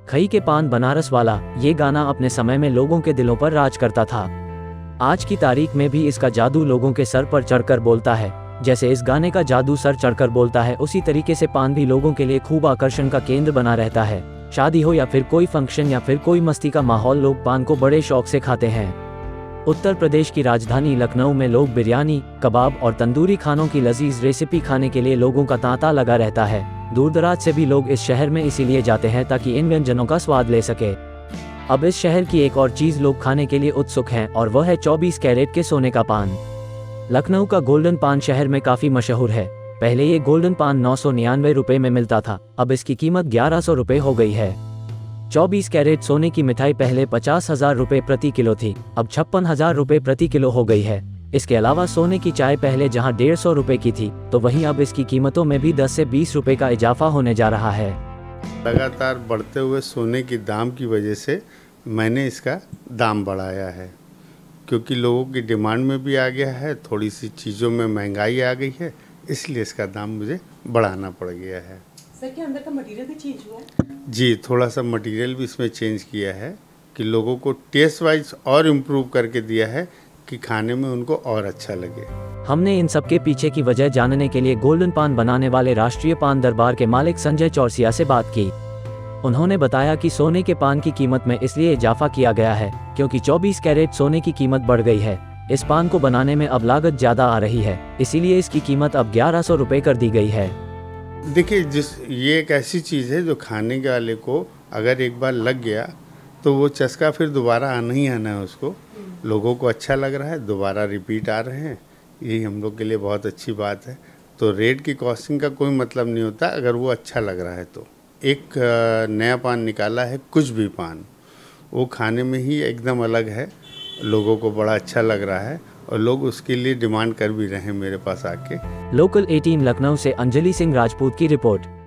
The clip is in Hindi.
खई के पान बनारस वाला, ये गाना अपने समय में लोगों के दिलों पर राज करता था। आज की तारीख में भी इसका जादू लोगों के सर पर चढ़कर बोलता है। जैसे इस गाने का जादू सर चढ़कर बोलता है, उसी तरीके से पान भी लोगों के लिए खूब आकर्षण का केंद्र बना रहता है। शादी हो या फिर कोई फंक्शन या फिर कोई मस्ती का माहौल, लोग पान को बड़े शौक से खाते हैं। उत्तर प्रदेश की राजधानी लखनऊ में लोग बिरयानी, कबाब और तंदूरी खानों की लजीज रेसिपी खाने के लिए लोगों का तांता लगा रहता है। दूर दराज से भी लोग इस शहर में इसीलिए जाते हैं ताकि इन व्यंजनों का स्वाद ले सके। अब इस शहर की एक और चीज़ लोग खाने के लिए उत्सुक हैं और वह है 24 कैरेट के सोने का पान। लखनऊ का गोल्डन पान शहर में काफ़ी मशहूर है। पहले ये गोल्डन पान 999 रुपये में मिलता था, अब इसकी कीमत 1100 रुपये हो गई है। 24 कैरेट सोने की मिठाई पहले 50,000 रुपये प्रति किलो थी, अब 56,000 रुपये प्रति किलो हो गई है। इसके अलावा सोने की चाय पहले जहां 150 रुपये की थी, तो वहीं अब इसकी कीमतों में भी 10 से 20 रुपये का इजाफा होने जा रहा है। लगातार बढ़ते हुए सोने की दाम की वजह से मैंने इसका दाम बढ़ाया है, क्योंकि लोगों की डिमांड में भी आ गया है, थोड़ी सी चीज़ों में महंगाई आ गई है, इसलिए इसका दाम मुझे बढ़ाना पड़ गया है। सर, क्या अंदर का मटेरियल भी चेंज हुआ है? जी, थोड़ा सा मटेरियल भी इसमें चेंज किया है कि लोगों को टेस्ट वाइज और इम्प्रूव करके दिया है कि खाने में उनको और अच्छा लगे। हमने इन सब के पीछे की वजह जानने के लिए गोल्डन पान बनाने वाले राष्ट्रीय पान दरबार के मालिक संजय चौरसिया से बात की। उन्होंने बताया कि सोने के पान की कीमत में इसलिए इजाफा किया गया है क्योंकि 24 कैरेट सोने की कीमत बढ़ गई है। इस पान को बनाने में अब लागत ज़्यादा आ रही है, इसीलिए इसकी कीमत अब 1100 रुपये कर दी गई है। देखिए, ये एक ऐसी चीज़ है जो खाने के वाले को अगर एक बार लग गया तो वो चस्का फिर दोबारा आना ही आना है उसको। लोगों को अच्छा लग रहा है, दोबारा रिपीट आ रहे हैं, यही हम लोग के लिए बहुत अच्छी बात है। तो रेट की कॉस्टिंग का कोई मतलब नहीं होता अगर वो अच्छा लग रहा है तो। एक नया पान निकाला है, कुछ भी पान, वो खाने में ही एकदम अलग है, लोगों को बड़ा अच्छा लग रहा है और लोग उसके लिए डिमांड कर भी रहे हैं मेरे पास आके। लोकल 18 लखनऊ से अंजलि सिंह राजपूत की रिपोर्ट।